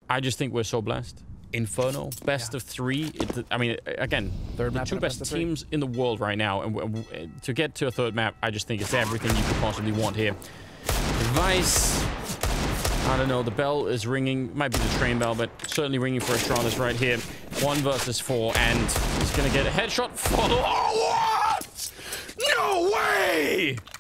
I just think we're so blessed. Inferno, best of 3. I mean, again, they're the 2 best teams in the world right now. And to get to a 3rd map, I just think it's everything you could possibly want here. Advice. I don't know, the bell is ringing. Might be the train bell, but certainly ringing for Astralis right here. 1 versus 4, and he's gonna get a headshot. Follow. Oh, what? No way!